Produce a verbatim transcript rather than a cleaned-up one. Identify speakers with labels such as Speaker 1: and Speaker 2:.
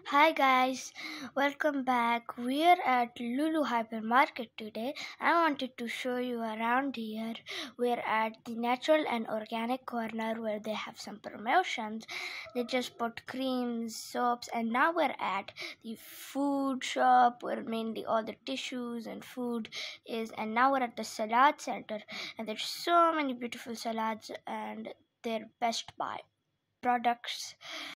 Speaker 1: Hi guys, welcome back. We're at Lulu hypermarket today. I wanted to show you around here. We're at the natural and organic corner where they have some promotions. They just put creams, soaps, and now we're at the food shop where mainly all the tissues and food is. And now we're at the salad center, and there's so many beautiful salads and their best buy products